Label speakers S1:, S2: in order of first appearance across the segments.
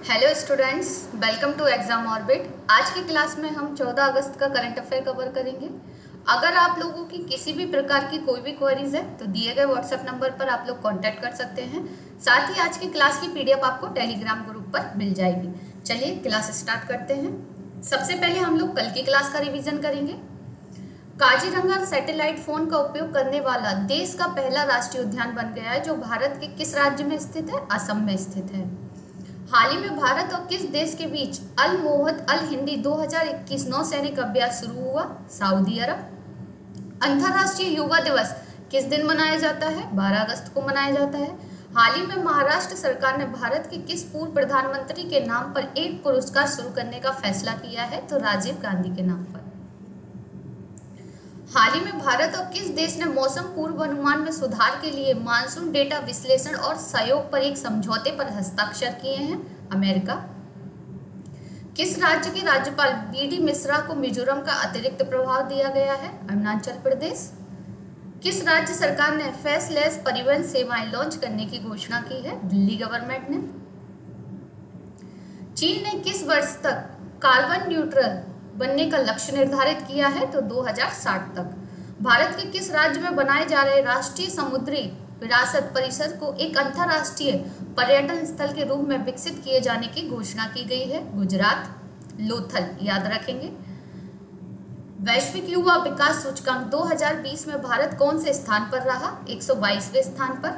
S1: Hello students, welcome to Exam Orbit. आज की class में हम 14 अगस्त का करंट अफेयर कवर करेंगे। अगर आप लोगों की किसी भी प्रकार की कोई भी क्वेरीज है तो दिए गए व्हाट्सएप नंबर पर आप लोग कांटेक्ट कर सकते हैं। साथ ही आज की क्लास की पीडीएफ आपको टेलीग्राम ग्रुप पर मिल जाएगी। चलिए क्लास स्टार्ट करते हैं। सबसे पहले हम लोग कल की क्लास का रिविजन करेंगे। काजीरंगा सैटेलाइट फोन का उपयोग करने वाला देश का पहला राष्ट्रीय उद्यान बन गया है, जो भारत के किस राज्य में स्थित है? असम में स्थित है। हाल ही में भारत और किस देश के बीच अल मोहद अल हिंदी 2021 नौसैनिक अभ्यास शुरू हुआ? सऊदी अरब। अंतर्राष्ट्रीय युवा दिवस किस दिन मनाया जाता है? 12 अगस्त को मनाया जाता है। हाल ही में महाराष्ट्र सरकार ने भारत के किस पूर्व प्रधानमंत्री के नाम पर एक पुरस्कार शुरू करने का फैसला किया है? तो राजीव गांधी के नाम पर। हाल ही में भारत और किस देश ने मौसम पूर्वानुमान में सुधार के लिए मानसून डेटा विश्लेषण और सहयोग पर एक समझौते पर हस्ताक्षर किए हैं? अमेरिका। किस राज्य के राज्यपाल बीडी मिश्रा को मिजोरम का अतिरिक्त प्रभाव दिया गया है? अरुणाचल प्रदेश। किस राज्य सरकार ने फेसलेस परिवहन सेवाएं लॉन्च करने की घोषणा की है? दिल्ली गवर्नमेंट ने। चीन ने किस वर्ष तक कार्बन न्यूट्रल बनने का लक्ष्य निर्धारित किया है? तो 2060 तक। भारत के किस राज्य में बनाए जा रहे राष्ट्रीय समुद्री विरासत परिषद को एक अंतर्राष्ट्रीय पर्यटन स्थल के रूप में विकसित किए जाने की घोषणा की गई है? गुजरात। लोथल याद रखेंगे। वैश्विक युवा विकास सूचकांक 2020 में भारत कौन से स्थान पर रहा? 122वें स्थान पर।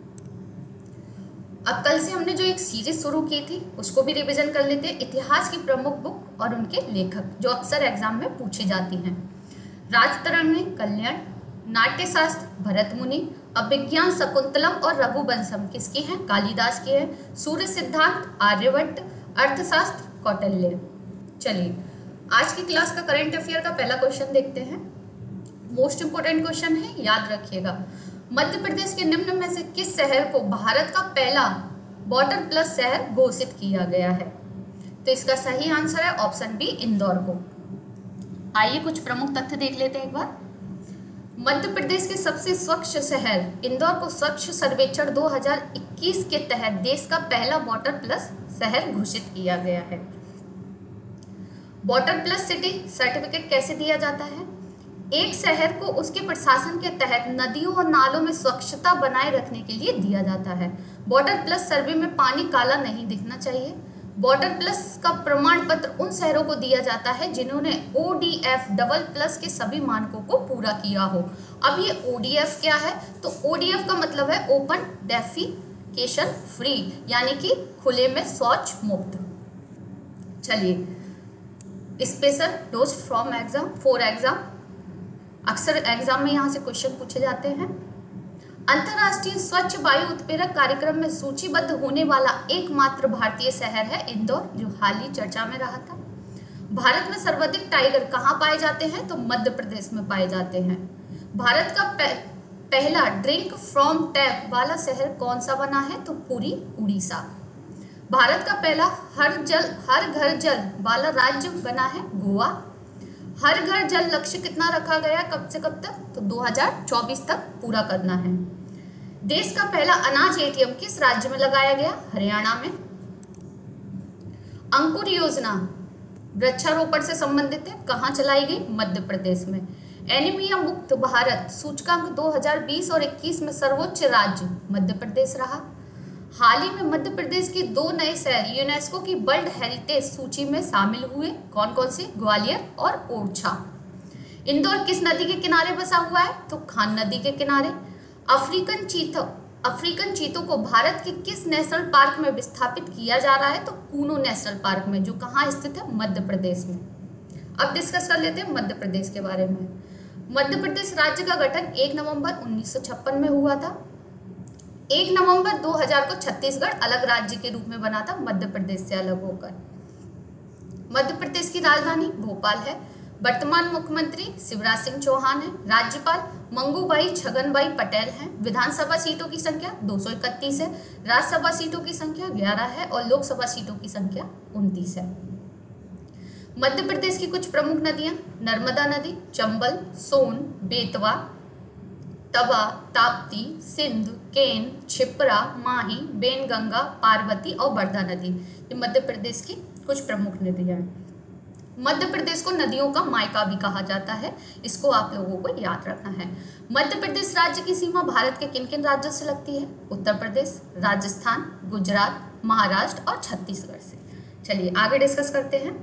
S1: अब कल से हमने जो एक सीरीज शुरू की थी उसको भी रिवीजन कर लेते हैं। इतिहास की प्रमुख बुक और उनके लेखक जो अक्सर एग्जाम में पूछी जाती हैं। राजतरंगी कल्याण, नाट्यशास्त्र भरत मुनि, अभिज्ञान शकुंतलम और रघुवंशम किसकी हैं? कालिदास की है। सूर्य सिद्धांत आर्यभट्ट, अर्थशास्त्र कौटिल्य। चलिए आज की क्लास का करंट अफेयर का पहला क्वेश्चन देखते हैं। मोस्ट इंपोर्टेंट क्वेश्चन है, याद रखिएगा। मध्य प्रदेश के निम्न में से किस शहर को भारत का पहला वाटर प्लस शहर घोषित किया गया है? तो इसका सही आंसर है ऑप्शन बी, इंदौर को। आइए कुछ प्रमुख तथ्य देख लेते हैं एक बार। मध्य प्रदेश के सबसे स्वच्छ शहर इंदौर को स्वच्छ सर्वेक्षण 2021 के तहत देश का पहला वाटर प्लस शहर घोषित किया गया है। वाटर प्लस सिटी सर्टिफिकेट कैसे दिया जाता है? एक शहर को उसके प्रशासन के तहत नदियों और नालों में स्वच्छता बनाए रखने के लिए दिया जाता है। वाटर प्लस सर्वे में पानी काला नहीं दिखना चाहिए। वाटर प्लस का प्रमाण पत्र उन शहरों को दिया जाता है जिन्होंने ODF डबल प्लस के सभी मानकों को पूरा किया हो। अब ये ODF क्या है? तो ODF का मतलब है ओपन डेफिकेशन फ्री, यानी कि खुले में शौच मुक्त। चलिए special dose from exam for exam, अक्सर एग्जाम में यहाँ से क्वेश्चन पूछे जाते हैं। अंतर्राष्ट्रीय स्वच्छ वायु उत्प्रेरक कार्यक्रम में सूचीबद्ध होने वाला एकमात्र भारतीय शहर है इंदौर, जो हाल ही चर्चा में रहा था। भारत में सर्वाधिक टाइगर कहाँ पाए जाते हैं? तो मध्य प्रदेश में पाए जाते हैं। भारत का पहला ड्रिंक फ्रॉम टैप वाला शहर कौन सा बना है? तो पुरी, उड़ीसा। भारत का पहला हर घर जल वाला राज्य बना है गोवा। हर घर जल लक्ष्य कितना रखा गया, कब से कब तक? तो 2024 तक पूरा करना है। देश का पहला अनाज ATM किस राज्य में लगाया गया? हरियाणा में। अंकुर योजना वृक्षारोपण से संबंधित है, कहाँ चलाई गई? मध्य प्रदेश में। एनीमिया मुक्त भारत सूचकांक 2020 और 21 में सर्वोच्च राज्य मध्य प्रदेश रहा। हाल ही में मध्य प्रदेश के 2 नए शहर यूनेस्को की वर्ल्ड हेरिटेज सूची में शामिल हुए। कौन कौन से? ग्वालियर और ओरछा। इंदौर किस नदी के किनारे बसा हुआ है? तो खान नदी के किनारे। अफ्रीकन चीतों को भारत के किस नेशनल पार्क में विस्थापित किया जा रहा है? तो कूनो नेशनल पार्क में, जो कहाँ स्थित है? मध्य प्रदेश में। अब डिस्कस कर लेते हैं मध्य प्रदेश के बारे में। मध्य प्रदेश राज्य का गठन 1 नवंबर 1956 में हुआ था। 1 नवंबर 2000 को छत्तीसगढ़ अलग राज्य के रूप में बना था, मध्य प्रदेश से अलग होकर। मध्य प्रदेश की राजधानी भोपाल है। वर्तमान मुख्यमंत्री शिवराज सिंह चौहान है। राज्यपाल मंगूभाई छगनभाई पटेल हैं। विधानसभा सीटों की संख्या 231 है। राज्यसभा सीटों की संख्या 11 है और लोकसभा सीटों की संख्या 29 है। मध्य प्रदेश की कुछ प्रमुख नदियां: नर्मदा नदी, चंबल, सोन, बेतवा, तवा, ताप्ती, सिंध, केन, क्षिप्रा, माही, बेनगंगा, पार्वती और वर्धा नदी। ये मध्य प्रदेश की कुछ प्रमुख नदियां हैं। मध्य प्रदेश को नदियों का मायका भी कहा जाता है, इसको आप लोगों को याद रखना है। मध्य प्रदेश राज्य की सीमा भारत के किन किन राज्यों से लगती है? उत्तर प्रदेश, राजस्थान, गुजरात, महाराष्ट्र और छत्तीसगढ़ से। चलिए आगे डिस्कस करते हैं।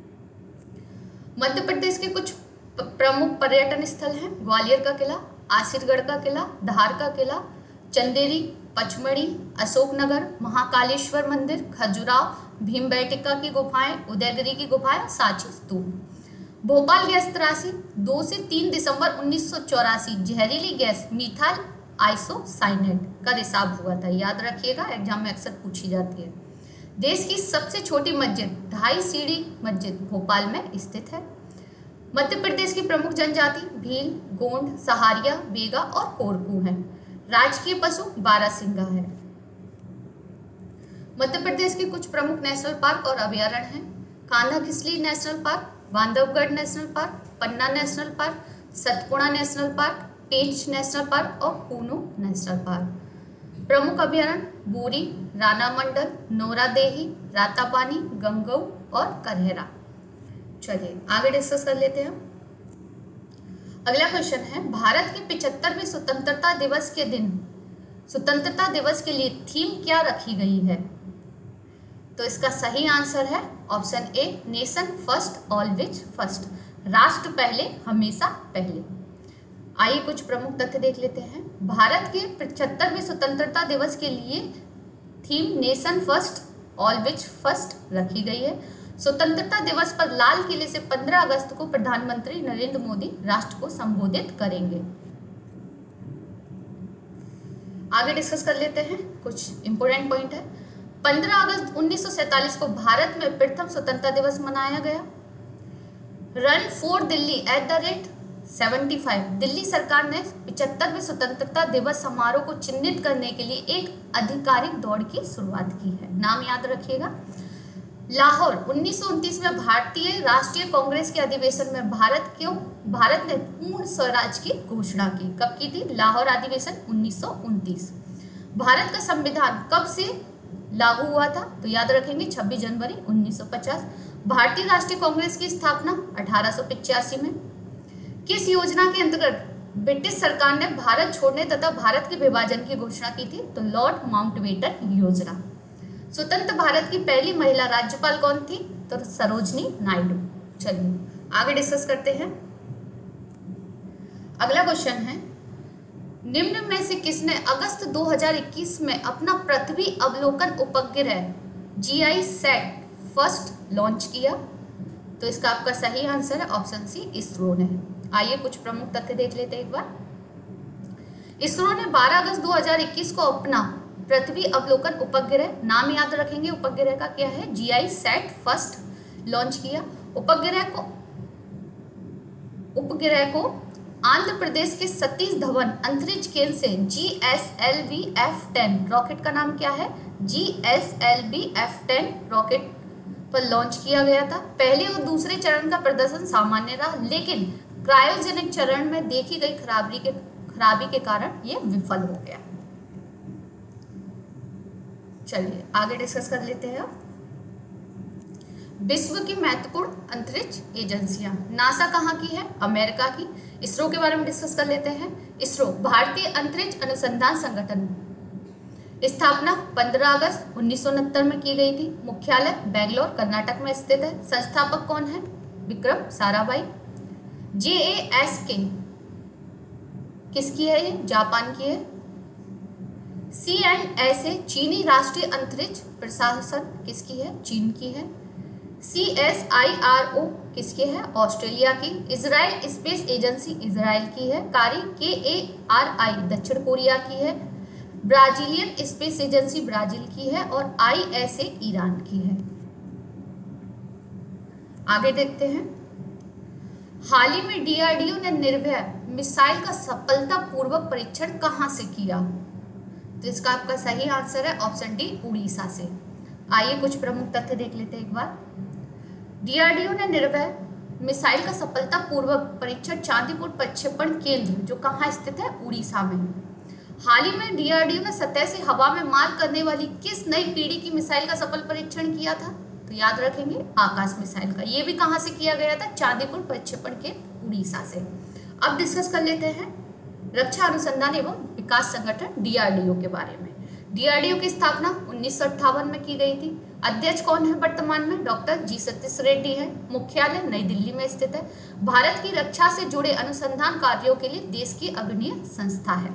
S1: मध्य प्रदेश के कुछ प्रमुख पर्यटन स्थल हैं। ग्वालियर का किला, आसिरगढ़ का किला, धार का किला, चंदेरी, पचमढ़ी, अशोकनगर, महाकालेश्वर मंदिर, खजुराहो, भीमबेटका की गुफाएं, उदयगिरी की गुफाएं, सांची स्तूप। भोपाल गैस त्रासदी 2 से 3 दिसंबर 1984 जहरीली गैस मीथाइल आइसोसाइनेट का रिसाव हुआ था। याद रखिएगा, एग्जाम में अक्सर पूछी जाती है। देश की सबसे छोटी मस्जिद 2.5 सीढ़ी मस्जिद भोपाल में स्थित है। मध्य प्रदेश की प्रमुख जनजाति भील, गोंड, सहारिया, बेगा और कोरकू हैं। राजकीय पशु बारहसिंगा है। मध्य प्रदेश के कुछ प्रमुख नेशनल पार्क और अभयारण्य हैं। Kanha Ghisli national park, Bandhavgarh national park, Panna national park, Satpura national park, Pench national park और कूनो नेशनल पार्क। प्रमुख अभयारण्य बोरी, राणा मंडल, नोरादेही, रातापानी, गंगऊ और करहेरा। चलिए आगे डिस्कस कर लेते हैं। अगला क्वेश्चन है, भारत के 75वें स्वतंत्रता दिवस के दिन स्वतंत्रता दिवस के लिए थीम क्या रखी गई है? तो इसका सही आंसर है option A, nation first always first, राष्ट्र पहले हमेशा पहले। आइए कुछ प्रमुख तथ्य देख लेते हैं। भारत के 75वें स्वतंत्रता दिवस के लिए theme nation first always first रखी गई है। स्वतंत्रता दिवस पर लाल किले से 15 अगस्त को प्रधानमंत्री नरेंद्र मोदी राष्ट्र को संबोधित करेंगे। आगे डिस्कस कर लेते हैं, कुछ इंपोर्टेंट पॉइंट है। 15 अगस्त 1947 को भारत में प्रथम स्वतंत्रता दिवस मनाया गया। रन फॉर दिल्ली @75, दिल्ली सरकार ने 75वें स्वतंत्रता दिवस समारोह को चिन्हित करने के लिए एक आधिकारिक दौड़ की शुरुआत की है। नाम याद रखिएगा। लाहौर 1929 में भारतीय राष्ट्रीय कांग्रेस के अधिवेशन में भारत ने पूर्ण स्वराज की घोषणा की। कब की थी? लाहौर अधिवेशन 1929। भारत का संविधान कब से लागू हुआ था? तो याद रखेंगे 26 जनवरी 1950। भारतीय राष्ट्रीय कांग्रेस की स्थापना 1885 में। किस योजना के अंतर्गत ब्रिटिश सरकार ने भारत छोड़ने तथा भारत के विभाजन की घोषणा की थी? तो लॉर्ड माउंटबेटन योजना। स्वतंत्र भारत की पहली महिला राज्यपाल कौन थी? तो सरोजनी नायडू। चलिए आगे डिस्कस करते हैं। अगला क्वेश्चन है, निम्न में से किसने अगस्त 2021 में अपना पृथ्वी अवलोकन उपग्रह GISAT फर्स्ट लॉन्च किया? तो इसका आपका सही आंसर है ऑप्शन सी, इसरो ने। आइए कुछ प्रमुख तथ्य देख लेते हैं एक बार। इसरो ने 12 अगस्त 2021 को अपना पृथ्वी अवलोकन उपग्रह, नाम याद रखेंगे उपग्रह का क्या है, GISAT फर्स्ट लॉन्च किया। उपग्रह को आंध्र प्रदेश के सतीश धवन अंतरिक्ष केंद्र से GSLV F10 रॉकेट का नाम क्या है? GSLV F10 रॉकेट पर लॉन्च किया गया था। पहले और दूसरे चरण का प्रदर्शन सामान्य रहा, लेकिन क्रायोजेनिक चरण में देखी गई खराबी के कारण यह विफल हो गया। चलिए आगे डिस्कस कर लेते हैं। विश्व की महत्वपूर्ण अंतरिक्ष एजेंसियां, नासा कहाँ की है? अमेरिका की। इसरो के बारे में डिस्कस कर लेते हैं। इसरो भारतीय अंतरिक्ष अनुसंधान संगठन, स्थापना 15 अगस्त 1969 में की गई थी। मुख्यालय बेंगलोर कर्नाटक में स्थित है। संस्थापक कौन है? विक्रम साराभाई। JASK किसकी है? ये जापान की है। CNSA चीनी राष्ट्रीय अंतरिक्ष प्रशासन किसकी है? चीन की है। CSIRO किसकी है? ऑस्ट्रेलिया की। इजराइल स्पेस एजेंसी इजराइल की है। KARI दक्षिण कोरिया की है। ब्राजीलियन स्पेस एजेंसी ब्राजील की है और ISA ईरान की है। आगे देखते हैं। हाल ही में DRDO ने निर्भय मिसाइल का सफलतापूर्वक परीक्षण कहां से किया? तो इसका आपका सही आंसर है ऑप्शन डी, उड़ीसा से। आइए कुछ प्रमुख तथ्य देख लेते हैं एक बार। DRDO ने निर्भय मिसाइल का सफलतापूर्वक परीक्षण चांदीपुर प्रक्षेपण केंद्र जो कहाँ स्थित है? उड़ीसा में। हाल ही में डीआरडीओ ने सतह से हवा में मार करने वाली किस नई पीढ़ी की मिसाइल का सफल परीक्षण किया था? तो याद रखेंगे आकाश मिसाइल का। ये भी कहाँ से किया गया था? चांदीपुर प्रक्षेपण केंद्र उड़ीसा से। अब डिस्कस कर लेते हैं रक्षा अनुसंधान एवं विकास संगठन डीआरडीओ के बारे में। डीआरडीओ की स्थापना 1958 में की गई थी। अध्यक्ष कौन है वर्तमान में? डॉक्टर जी सतीश रेड्डी है। मुख्यालय नई दिल्ली में स्थित है। भारत की रक्षा से जुड़े अनुसंधान कार्यों के लिए देश की अग्रणीय संस्था है।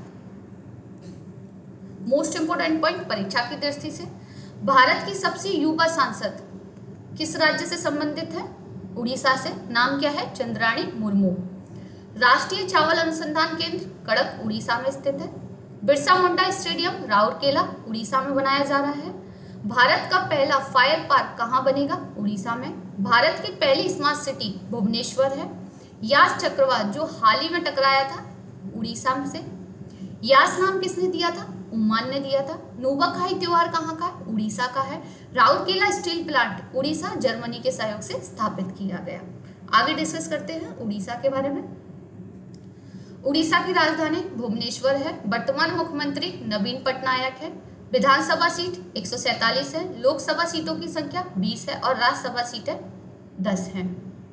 S1: मोस्ट इंपोर्टेंट पॉइंट परीक्षा की दृष्टि से, भारत की सबसे युवा सांसद किस राज्य से संबंधित है? उड़ीसा से। नाम क्या है? चंद्राणी मुर्मू। राष्ट्रीय चावल अनुसंधान केंद्र कड़क उड़ीसा में स्थित है। बिरसा मुंडा स्टेडियम राउरकेला उड़ीसा में बनाया जा रहा है। भारत का पहला फायर पार्क कहाँ बनेगा? उड़ीसा में। भारत की पहली स्मार्ट सिटी भुवनेश्वर है। यास चक्रवात जो हाल ही में टकराया था उड़ीसा से, यास नाम किसने दिया था? उम्मान ने दिया था। नुआखाई त्योहार कहाँ का है? उड़ीसा का है। Rourkela steel plant Orissa Germany के सहयोग से स्थापित किया गया। आगे डिस्कस करते हैं उड़ीसा के बारे में। उड़ीसा की राजधानी भुवनेश्वर है। वर्तमान मुख्यमंत्री नवीन पटनायक है। विधानसभा सीट 147 है। लोकसभा सीटों की संख्या 20 है और राज्यसभा सीटें 10 हैं।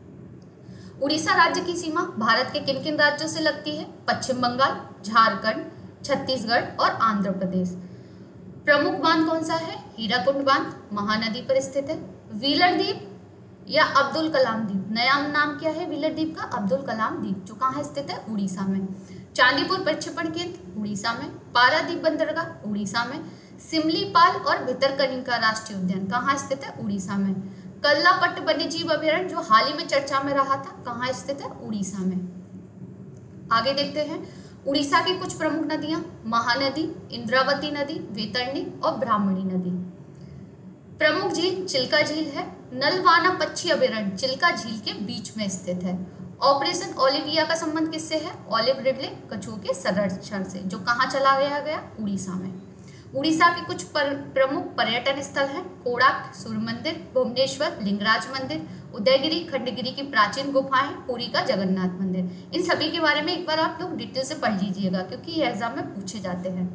S1: उड़ीसा राज्य की सीमा भारत के किन किन राज्यों से लगती है? पश्चिम बंगाल, झारखंड, छत्तीसगढ़ और आंध्र प्रदेश। प्रमुख बांध कौन सा है? हीराकुंड बांध महानदी पर स्थित है। व्हीलर द्वीप या अब्दुल कलाम द्वीप, नया नाम क्या है व्हीलर द्वीप का? अब्दुल कलाम द्वीप, जो कहाँ स्थित है? उड़ीसा में। चांदीपुर प्रक्षेपण केंद्र उड़ीसा में। पारादीप बंदरगाह उड़ीसा में। सिमलीपाल और भितरकनिका राष्ट्रीय उद्यान कहाँ स्थित है? उड़ीसा में। कल्लापट्ट वन्यजीव अभयारण्य जो हाल ही में चर्चा में रहा था कहाँ स्थित है? उड़ीसा में। आगे देखते हैं उड़ीसा की कुछ प्रमुख नदियां। महानदी, इंद्रावती नदी, वैतरणी और ब्राह्मणी नदी। प्रमुख झील चिल्का झील है। नलवाना पक्षी अभयारण्य चिल्का झील के बीच में स्थित है। ऑपरेशन ओलिविया का संबंध किससे है? ओलिव रिडले कछुओं के संरक्षण से, जो कहाँ चलाया गया? उड़ीसा में। उड़ीसा के कुछ प्रमुख पर्यटन स्थल हैं। कोणार्क सूर्य मंदिर, भुवनेश्वर लिंगराज मंदिर, उदयगिरी खंडगिरी की प्राचीन गुफाएं, पुरी का जगन्नाथ मंदिर। इन सभी के बारे में एक बार आप लोग डिटेल से पढ़ लीजिएगा क्योंकि ये एग्जाम में पूछे जाते हैं।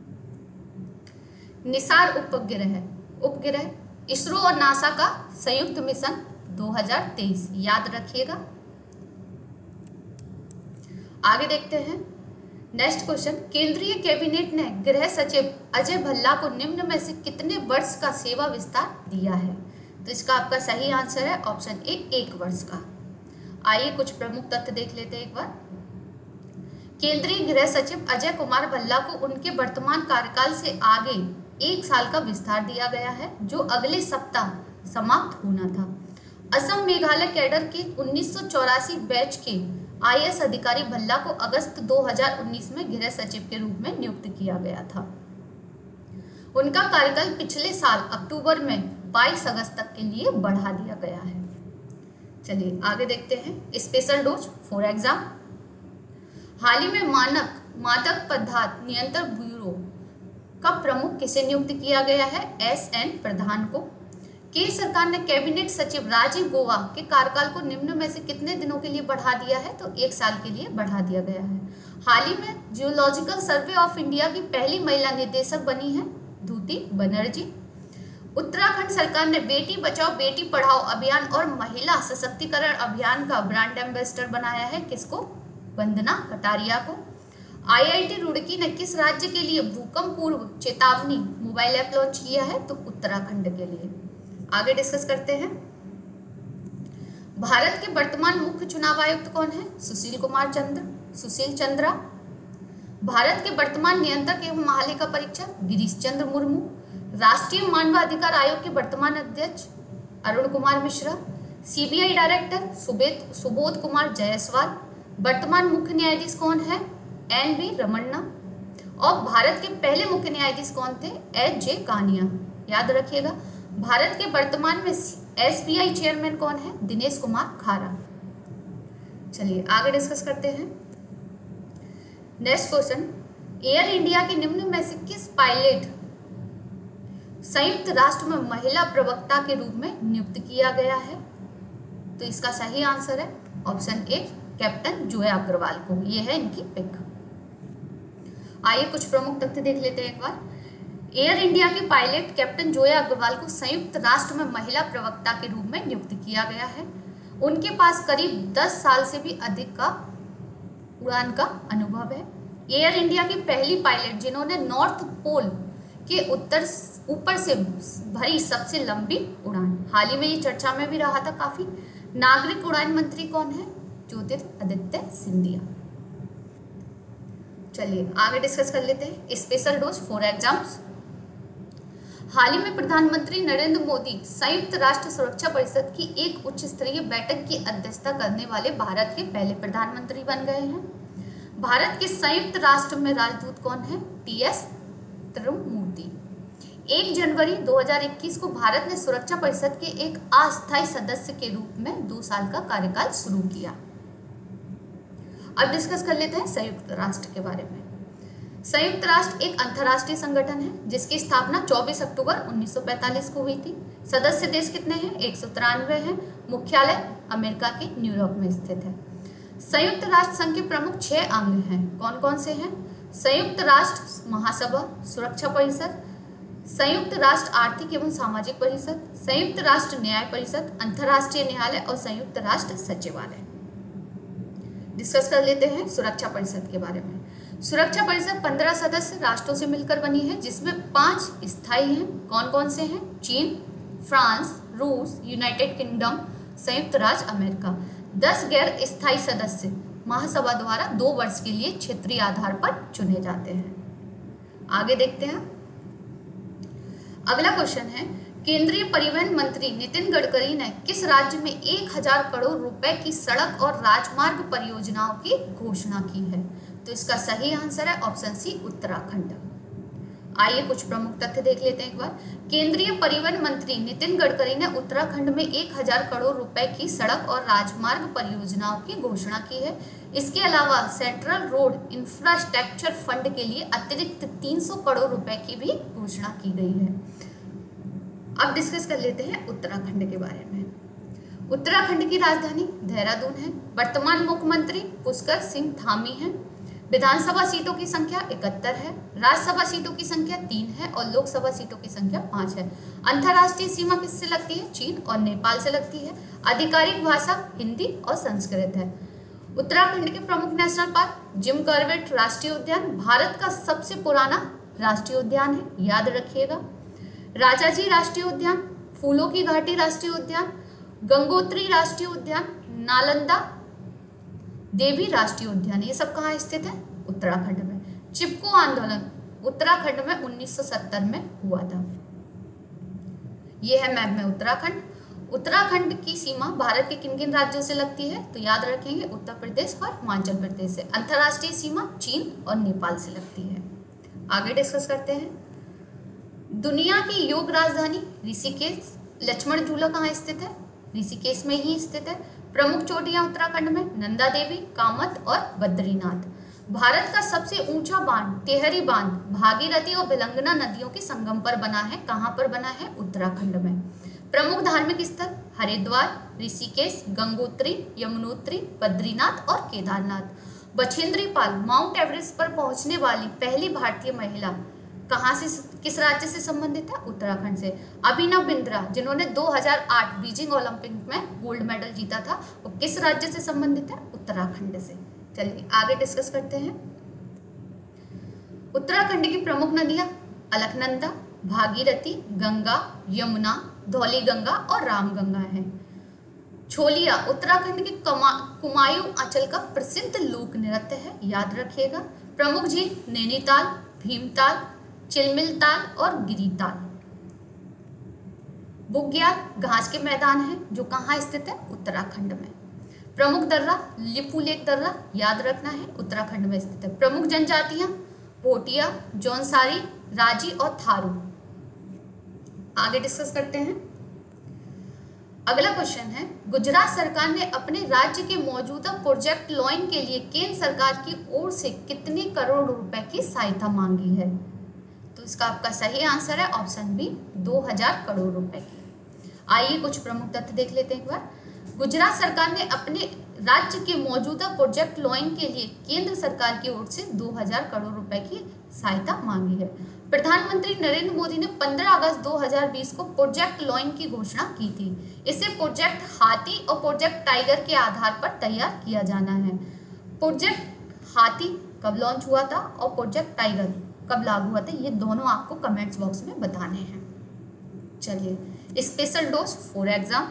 S1: निसार उपग्रह इसरो और नासा का संयुक्त मिशन 2023, याद रखिएगा। आगे देखते हैं नेक्स्ट क्वेश्चन। केंद्रीय कैबिनेट ने गृह सचिव अजय भल्ला को निम्न में से कितने वर्ष का सेवा विस्तार दिया है? तो इसका आपका सही आंसर है ऑप्शन ए, 1 वर्ष का। आइए कुछ प्रमुख तथ्य देख लेते हैं एक बार। केंद्रीय गृह सचिव अजय कुमार भल्ला को उनके वर्तमान कार्यकाल से आगे 1 साल का विस्तार दिया गया है, जो अगले सप्ताह समाप्त होना था। असम मेघालय कैडर के 1984 बैच के आईएएस अधिकारी भल्ला को अगस्त 2019 में गृह सचिव के रूप में नियुक्त किया गया था। उनका कार्यकाल पिछले साल अक्टूबर में 22 अगस्त तक के लिए बढ़ा दिया गया है। चलिए आगे देखते हैं स्पेशल डोज फॉर एग्जाम। हाल ही में मादक पदार्थ नियंत्रण ब्यूरो का प्रमुख किसे नियुक्त किया गया है? एसएन प्रधान को। केंद्र सरकार ने कैबिनेट सचिव राजीव गौबा के कार्यकाल को निम्न में से कितने दिनों के लिए बढ़ा दिया है? तो 1 साल के लिए बढ़ा दिया गया है। हाल ही में जियोलॉजिकल सर्वे ऑफ इंडिया की पहली महिला निदेशक बनी है धूति बनर्जी। उत्तराखंड सरकार ने बेटी बचाओ बेटी पढ़ाओ अभियान और महिला सशक्तिकरण अभियान का ब्रांड एम्बेसडर बनाया है। किसको? वंदना कटारिया को। आईआईटी रुड़की ने किस राज्य के लिए भूकंप पूर्व चेतावनी मोबाइल ऐप लॉन्च किया है? तो उत्तराखंड के लिए। आगे डिस्कस करते हैं। भारत के वर्तमान मुख्य चुनाव आयुक्त कौन है? सुशील चंद्रा। भारत के वर्तमान नियंत्रक एवं महालेखा परीक्षक गिरीश चंद्र मुर्मू। राष्ट्रीय मानवाधिकार आयोग के वर्तमान अध्यक्ष अरुण कुमार मिश्रा। CBI director Subodh Kumar Jaiswal. वर्तमान मुख्य न्यायाधीश कौन है? एन.वी. रमन्ना। और भारत के पहले मुख्य न्यायाधीश कौन थे? एच.जे. कानिया। याद रखिएगा। भारत के वर्तमान में एसबीआई चेयरमैन कौन है? दिनेश कुमार खारा। चलिए आगे डिस्कस करते हैं। Next question. एयर इंडिया के निम्न में से किस पायलट संयुक्त राष्ट्र में महिला प्रवक्ता के रूप में नियुक्त किया गया है? तो इसका सही आंसर है option A captain Zoya Agarwal को, ये है इनकी पिक। आइए कुछ प्रमुख तथ्य देख लेते हैं एक बार। एयर इंडिया के पायलट कैप्टन जोया अग्रवाल को संयुक्त राष्ट्र में महिला प्रवक्ता के रूप में नियुक्त किया गया है। उनके पास करीब 10 साल से भी अधिक का उड़ान का अनुभव है। एयर इंडिया की पहली पायलट जिन्होंने नॉर्थ पोल के ऊपर से भरी सबसे लंबी उड़ान। हाल ही में ये चर्चा में भी रहा था काफी। नागरिक उड़ान मंत्री कौन है? ज्योतिरादित्य सिंधिया। चलिए आगे डिस्कस कर लेते हैं स्पेशल डोज फॉर एग्जाम्स। हाल ही में प्रधानमंत्री नरेंद्र मोदी संयुक्त राष्ट्र सुरक्षा परिषद की एक उच्च स्तरीय बैठक की अध्यक्षता करने वाले भारत के पहले प्रधानमंत्री बन गए हैं। भारत के संयुक्त राष्ट्र में राजदूत कौन है? टी.एस. तिरुमूर्ति। 1 जनवरी 2021 को भारत ने सुरक्षा परिषद के एक अस्थायी सदस्य के रूप में 2 साल का कार्यकाल शुरू किया। अब डिस्कस कर लेते हैं संयुक्त राष्ट्र के बारे में। संयुक्त राष्ट्र एक अंतर्राष्ट्रीय संगठन है जिसकी स्थापना 24 अक्टूबर 1945 को हुई थी। सदस्य देश कितने हैं? 193 हैं। मुख्यालय अमेरिका के न्यूयॉर्क में स्थित है। संयुक्त राष्ट्र संघ के प्रमुख 6 अंग हैं। कौन कौन से हैं? संयुक्त राष्ट्र महासभा, सुरक्षा परिषद, संयुक्त राष्ट्र आर्थिक एवं सामाजिक परिषद, संयुक्त राष्ट्र न्याय परिषद, अंतर्राष्ट्रीय न्यायालय और संयुक्त राष्ट्र सचिवालय। डिस्कस कर लेते हैं सुरक्षा परिषद के बारे में। सुरक्षा परिषद 15 सदस्य राष्ट्रों से मिलकर बनी है जिसमें 5 स्थायी हैं। कौन कौन से हैं? चीन, फ्रांस, रूस, यूनाइटेड किंगडम, संयुक्त राज्य अमेरिका। 10 गैर स्थायी सदस्य महासभा द्वारा 2 वर्ष के लिए क्षेत्रीय आधार पर चुने जाते हैं। आगे देखते हैं। अगला क्वेश्चन है केंद्रीय परिवहन मंत्री नितिन गडकरी ने किस राज्य में 1000 करोड़ रुपए की सड़क और राजमार्ग परियोजनाओं की घोषणा की है? तो इसका सही आंसर है ऑप्शन सी उत्तराखंड। आइए कुछ प्रमुख तथ्य देख लेते हैं एक बार। केंद्रीय परिवहन मंत्री नितिन गडकरी ने उत्तराखंड में 1000 करोड़ रुपए की सड़क और राजमार्ग परियोजनाओं की घोषणा की है। इसके अलावा सेंट्रल रोड इंफ्रास्ट्रक्चर फंड के लिए अतिरिक्त 300 करोड़ रुपए की भी घोषणा की गई है। अब डिस्कस कर लेते हैं उत्तराखंड के बारे में। उत्तराखंड की राजधानी देहरादून है। वर्तमान मुख्यमंत्री पुष्कर सिंह धामी हैं। विधानसभा सीटों की संख्या 71 है। राज्यसभा सीटों की संख्या 3 है और लोकसभा सीटों की संख्या 5 है। अंतर्राष्ट्रीय सीमा किससे लगती है? चीन और नेपाल से लगती है। आधिकारिक भाषा हिंदी और संस्कृत है। उत्तराखंड के प्रमुख नेशनल पार्क जिम कॉर्बेट राष्ट्रीय उद्यान भारत का सबसे पुराना राष्ट्रीय उद्यान है, याद रखिएगा। राजाजी राष्ट्रीय उद्यान, फूलों की घाटी राष्ट्रीय उद्यान, गंगोत्री राष्ट्रीय उद्यान, नालंदा देवी राष्ट्रीय उद्यान, ये सब कहाँ स्थित है? उत्तराखंड में। चिपको आंदोलन उत्तराखंड में 1970 में हुआ था। ये है मैप में उत्तराखंड। उत्तराखंड की सीमा भारत के किन किन राज्यों से लगती है? तो याद रखेंगे उत्तर प्रदेश और हिमाचल प्रदेश से। अंतर्राष्ट्रीय सीमा चीन और नेपाल से लगती है। आगे डिस्कस करते हैं। दुनिया की योग राजधानी ऋषिकेश। लक्ष्मण झूला कहाँ स्थित है? ऋषिकेश में ही स्थित है। प्रमुख चोटियां उत्तराखंड में नंदा देवी, कामत और बद्रीनाथ। भारत का सबसे ऊंचा बांध टेहरी बांध भागीरथी और भिलंगना नदियों के संगम पर बना है। कहाँ पर बना है? उत्तराखंड में। प्रमुख धार्मिक स्थल हरिद्वार, ऋषिकेश, गंगोत्री, यमुनोत्री, बद्रीनाथ और केदारनाथ। बछेंद्री पाल माउंट एवरेस्ट पर पहुंचने वाली पहली भारतीय महिला कहाँ से, किस राज्य से संबंधित है? उत्तराखंड से। अभिनव बिंद्रा जिन्होंने 2008 बीजिंग ओलंपिक में गोल्ड मेडल जीता था, वो किस राज्य से संबंधित है? उत्तराखंड से। चलिए आगे डिस्कस करते हैं। उत्तराखंड की प्रमुख नदियां अलकनंदा, भागीरथी, गंगा, यमुना, धौली गंगा और रामगंगा है। छोलिया उत्तराखंड के कुमायूं अंचल का प्रसिद्ध लोक नृत्य है, याद रखिएगा। प्रमुख झील नैनीताल, भीमताल, चिलमिलताल और गिरिताल। बुग्याल घास के मैदान है जो कहाँ स्थित है? उत्तराखंड में। प्रमुख दर्रा लिपुलेख दर्रा, याद रखना है, उत्तराखंड में स्थित है। प्रमुख जनजातियां भोटिया, जौनसारी, राजी और थारू। आगे डिस्कस करते हैं। अगला क्वेश्चन है गुजरात सरकार ने अपने राज्य के मौजूदा प्रोजेक्ट लॉइन के लिए केंद्र सरकार की ओर से कितने करोड़ रुपए की सहायता मांगी है? तो इसका आपका सही आंसर है ऑप्शन बी 2000 करोड़ रुपए की। आइए कुछ प्रमुख तथ्य देख लेते हैं एक बार। गुजरात सरकार ने अपने राज्य के मौजूदा प्रोजेक्ट लॉन्च के लिए केंद्र सरकार की ओर से 2000 करोड़ रुपए की सहायता मांगी है। प्रधानमंत्री नरेंद्र मोदी ने 15 अगस्त 2020 को प्रोजेक्ट लॉन्च की घोषणा की थी। इसे प्रोजेक्ट हाथी और प्रोजेक्ट टाइगर के आधार पर तैयार किया जाना है। प्रोजेक्ट हाथी कब लॉन्च हुआ था और प्रोजेक्ट टाइगर कब लागू हुआ था, ये दोनों आपको कमेंट्स बॉक्स में बताने हैं। चलिए, special dose for exam.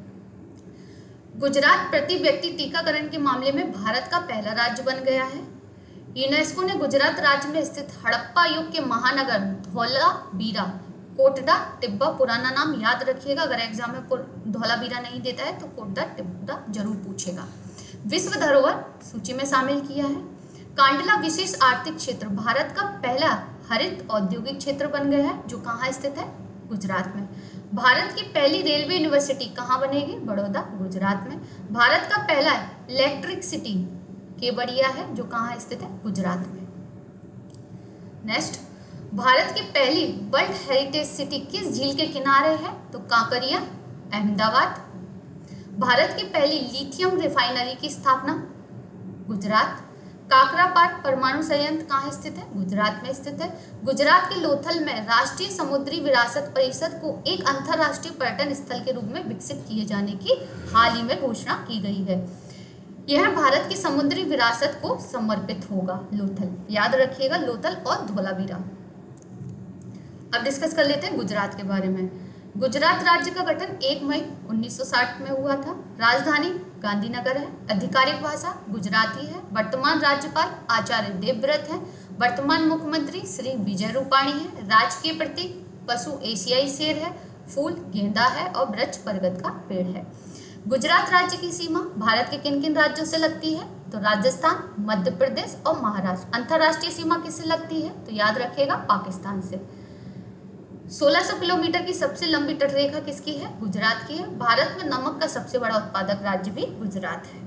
S1: Gujarat प्रति व्यक्ति टीकाकरण के मामले में भारत का पहला राज्य बन गया है। यूनेस्को ने गुजरात राज्य में स्थित हड़प्पा युग के महानगर धोलावीरा, कोटड़ा टिब्बा, पुराना नाम याद रखिएगा, अगर एग्जाम में धोलावीरा नहीं देता है तो कोटड़ा टिब्बा जरूर पूछेगा, विश्व धरोहर सूची में शामिल किया है। कांडला विशेष आर्थिक क्षेत्र भारत का पहला हरित औद्योगिक क्षेत्र बन गया है, जो कहाँ स्थित है? गुजरात में। भारत की पहली रेलवे यूनिवर्सिटी कहाँ बनेगी? बड़ौदा, गुजरात में। भारत का पहला इलेक्ट्रिक सिटी केवड़िया है, जो कहाँ स्थित है? गुजरात में। नेक्स्ट, भारत की पहली वर्ल्ड हेरिटेज सिटी किस झील के किनारे है? तो कांकरिया, अहमदाबाद। भारत की पहली लिथियम रिफाइनरी की स्थापना गुजरात। काकरापार परमाणु संयंत्र कहाँ स्थित है? गुजरात में स्थित है। गुजरात के लोथल में राष्ट्रीय समुद्री विरासत परिषद को एक अंतर्राष्ट्रीय पर्यटन स्थल के रूप में विकसित किए जाने की हाल ही में घोषणा की गई है। यह भारत की समुद्री विरासत को समर्पित होगा। लोथल याद रखिएगा, लोथल और धोलावीरा। अब डिस्कस कर लेते हैं गुजरात के बारे में। गुजरात राज्य का गठन 1 मई 1960 में हुआ था। राजधानी गांधीनगर है। आधिकारिक भाषा गुजराती है। वर्तमान राज्यपाल आचार्य देवव्रत है। वर्तमान मुख्यमंत्री श्री विजय रूपाणी है। राजकीय प्रतीक पशु एशियाई शेर है। फूल गेंदा है और वृक्ष बरगद का पेड़ है। गुजरात राज्य की सीमा भारत के किन किन राज्यों से लगती है? तो राजस्थान, मध्य प्रदेश और महाराष्ट्र। अंतर्राष्ट्रीय सीमा किससे लगती है? तो याद रखिएगा, पाकिस्तान से। 1600 किलोमीटर की सबसे लंबी तटरेखा किसकी है? गुजरात की है। भारत में नमक का सबसे बड़ा उत्पादक राज्य भी गुजरात है।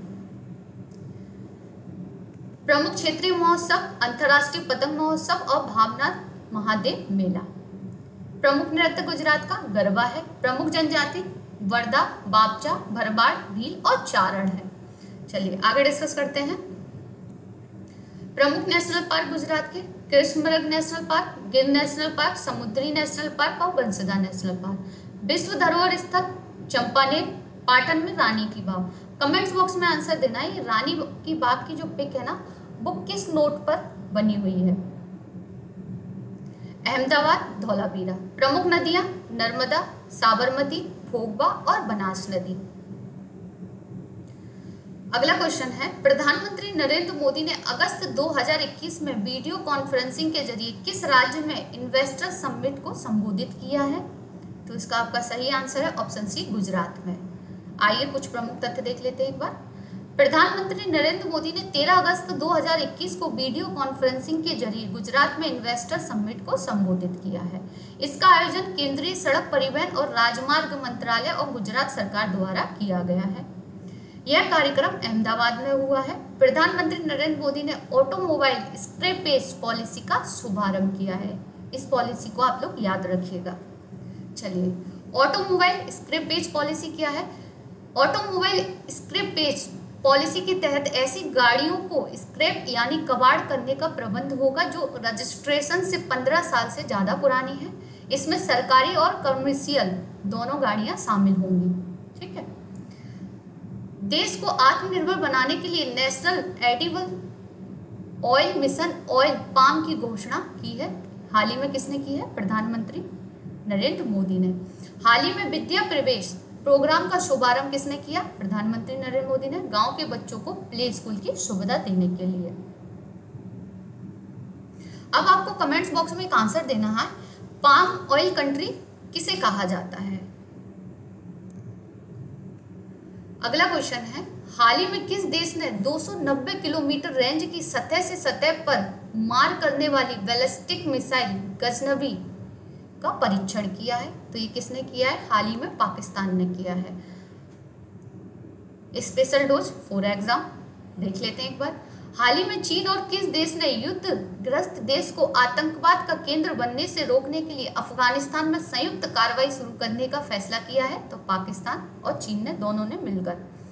S1: प्रमुख क्षेत्रीय महोत्सव अंतर्राष्ट्रीय पतंग महोत्सव और भावनाथ महादेव मेला। प्रमुख नृत्य गुजरात का गरबा है। प्रमुख जनजाति वर्दा, बापचा, भरवाड़, भील और चारण है। चलिए आगे डिस्कस करते हैं। प्रमुख नेशनल पार्क गुजरात के कृष्णमृग national park, Gir national park, समुद्री नेशनल पार्क और बंसदा नेशनल पार्क। विश्व धरोहर स्थल चंपानेर, पाटन में रानी की बाव। कमेंट्स बॉक्स में आंसर देना है, ये रानी की बाव की जो पिक है ना, वो किस नोट पर बनी हुई है? अहमदाबाद, धौलावीरा। प्रमुख नदियां नर्मदा, साबरमती, भोगवा और बनास नदी। अगला क्वेश्चन है, प्रधानमंत्री नरेंद्र मोदी ने अगस्त 2021 में वीडियो कॉन्फ्रेंसिंग के जरिए किस राज्य में इन्वेस्टर समिट को संबोधित किया है? तो इसका आपका सही आंसर है ऑप्शन सी, गुजरात में। आइए कुछ प्रमुख तथ्य देख लेते हैं एक बार। प्रधानमंत्री नरेंद्र मोदी ने 13 अगस्त 2021 को वीडियो कॉन्फ्रेंसिंग के जरिए गुजरात में इन्वेस्टर समिट को संबोधित किया है। इसका आयोजन केंद्रीय सड़क परिवहन और राजमार्ग मंत्रालय और गुजरात सरकार द्वारा किया गया है। यह कार्यक्रम अहमदाबाद में हुआ है। प्रधानमंत्री नरेंद्र मोदी ने ऑटोमोबाइल स्क्रैपेज पॉलिसी का शुभारंभ किया है। इस पॉलिसी को आप लोग याद रखिएगा। चलिए, ऑटोमोबाइल स्क्रैपेज पॉलिसी क्या है? ऑटोमोबाइल स्क्रैपेज पॉलिसी के तहत ऐसी गाड़ियों को स्क्रैप यानी कबाड़ करने का प्रबंध होगा जो रजिस्ट्रेशन से 15 साल से ज़्यादा पुरानी है। इसमें सरकारी और कमर्शियल दोनों गाड़ियां शामिल होंगी। ठीक है। देश को आत्मनिर्भर बनाने के लिए national edible oil mission oil palm की घोषणा की है। हाल ही में किसने की है? प्रधानमंत्री नरेंद्र मोदी ने। हाल ही में विद्या प्रवेश प्रोग्राम का शुभारंभ किसने किया? प्रधानमंत्री नरेंद्र मोदी ने। गांव के बच्चों को प्ले स्कूल की सुविधा देने के लिए। अब आपको कमेंट्स बॉक्स में एक आंसर देना है, पाम ऑयल कंट्री किसे कहा जाता है? अगला क्वेश्चन है, हाल ही में किस देश ने 290 किलोमीटर रेंज की सतह से सतह पर मार करने वाली बैलिस्टिक मिसाइल गजनवी का परीक्षण किया है? तो ये किसने किया है? हाल ही में पाकिस्तान ने किया है। स्पेशल डोज फॉर एग्जाम देख लेते हैं एक बार। हाल ही में चीन और किस देश ने युद्धग्रस्त देश को आतंकवाद का केंद्र बनने से रोकने के लिए अफगानिस्तान में संयुक्त कार्रवाई शुरू करने का फैसला किया है? तो पाकिस्तान और चीन ने दोनों ने मिलकर।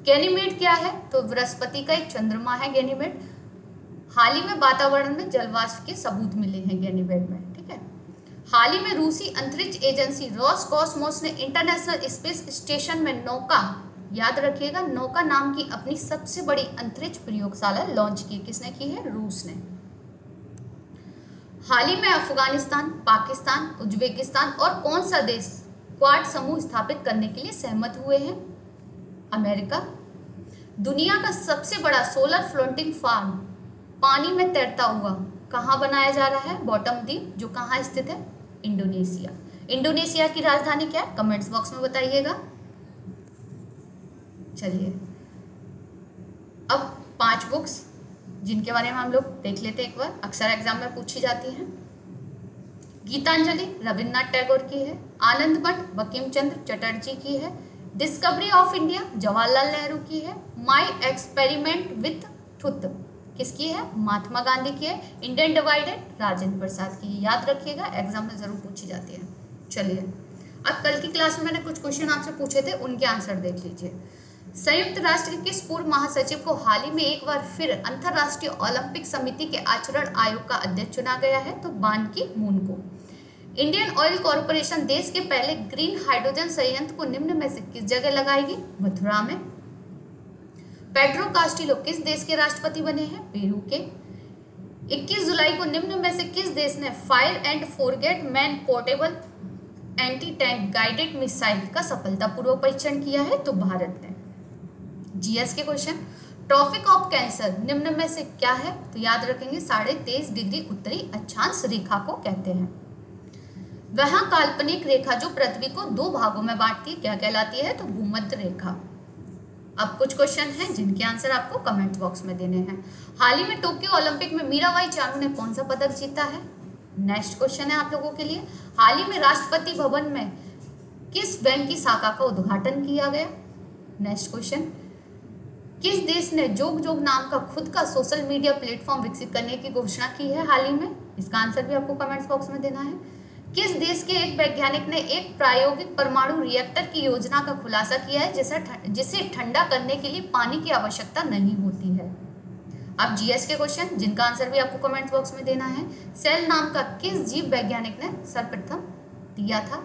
S1: गैनीमेड क्या है? तो बृहस्पति का एक चंद्रमा है गैनीमेड। हाल ही में वातावरण में जलवाष्प के सबूत मिले हैं गैनीमेड में, ठीक है। हाल ही में रूसी अंतरिक्ष एजेंसी रोसकॉस्मोस ने इंटरनेशनल स्पेस स्टेशन में नौका, याद रखिएगा, नौका नाम की अपनी सबसे बड़ी अंतरिक्ष प्रयोगशाला लॉन्च की। किसने की है? रूस ने। हाल ही में अफगानिस्तान, पाकिस्तान, उज्बेकिस्तान और कौन सा देश क्वाड समूह स्थापित करने के लिए सहमत हुए हैं? अमेरिका। दुनिया का सबसे बड़ा सोलर फ्लोटिंग फार्म पानी में तैरता हुआ कहाँ बनाया जा रहा है? बॉटम द्वीप, जो कहाँ स्थित है? इंडोनेशिया। इंडोनेशिया की राजधानी क्या है? कमेंट्स बॉक्स में बताइएगा। चलिए अब 5 बुक्स जिनके बारे में हम लोग देख लेते हैं एक बार, अक्सर एग्जाम में पूछी जाती हैं। गीतांजलि रविन्द्रनाथ टैगोर की है। आनंद मठ बंकिम चंद्र चटर्जी की है। Discovery of India Jawaharlal Nehru की है। माई एक्सपेरिमेंट विथ ट्रुथ किसकी है? महात्मा गांधी की है। इंडियन डिवाइडेड राजेंद्र प्रसाद की है। याद रखिएगा, एग्जाम में जरूर पूछी जाती है। चलिए अब कल की क्लास में मैंने कुछ क्वेश्चन आपसे पूछे थे, उनके आंसर देख लीजिए। संयुक्त राष्ट्र के किस पूर्व महासचिव को हाल ही में एक बार फिर अंतर्राष्ट्रीय ओलंपिक समिति के आचरण आयोग का अध्यक्ष चुना गया है? तो बान की मून को। इंडियन ऑयल कॉरपोरेशन देश के पहले ग्रीन हाइड्रोजन संयंत्र को निम्न में से किस जगह लगाएगी? मथुरा में। पेड्रो कास्टिलो किस देश के राष्ट्रपति बने हैं? पेरू के। 21 जुलाई को निम्न में से किस देश ने fire and forget man portable anti tank guided missile का सफलतापूर्वक परीक्षण किया है? तो भारत ने। जीएस के क्वेश्चन, ट्रॉपिक ऑफ कैंसर निम्न में से क्या है? तो याद रखेंगे 23.5 डिग्री उत्तरी अक्षांश रेखा को कहते हैं। वह काल्पनिक रेखा जो पृथ्वी को 2 भागों में बांटती है क्या कहलाती है? तो भूमध्य रेखा। अब कुछ क्वेश्चन हैं जिनके आंसर आपको कमेंट बॉक्स में देने हैं। हाल ही में टोक्यो ओलंपिक में मीराबाई चानू ने कौन सा पदक जीता है? नेक्स्ट क्वेश्चन है आप लोगों के लिए, हाल ही में राष्ट्रपति भवन में किस बैंक की शाखा का उद्घाटन किया गया? नेक्स्ट क्वेश्चन, किस देश ने जोग जोग नाम का खुद का सोशल मीडिया प्लेटफॉर्म विकसित करने की घोषणा की है हाल ही में? इसका आंसर भी आपको कमेंट्स बॉक्स में देना है। किस देश के एक वैज्ञानिक ने एक प्रायोगिक परमाणु रिएक्टर की योजना का खुलासा किया है जिसे ठंडा करने के लिए पानी की आवश्यकता नहीं होती है? अब जीएस के क्वेश्चन जिनका आंसर भी आपको कमेंट्स बॉक्स में देना है। सेल नाम का किस जीव वैज्ञानिक ने सर्वप्रथम दिया था?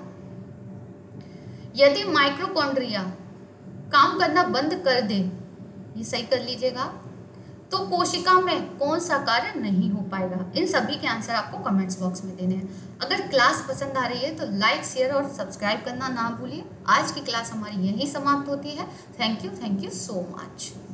S1: यदि माइटोकॉन्ड्रिया काम करना बंद कर दे, ये सही कर लीजिएगा, तो कोशिका में कौन सा कार्य नहीं हो पाएगा? इन सभी के आंसर आपको कमेंट्स बॉक्स में देने हैं। अगर क्लास पसंद आ रही है तो लाइक, शेयर और सब्सक्राइब करना ना भूलिए। आज की क्लास हमारी यहीं समाप्त होती है। Thank you so much.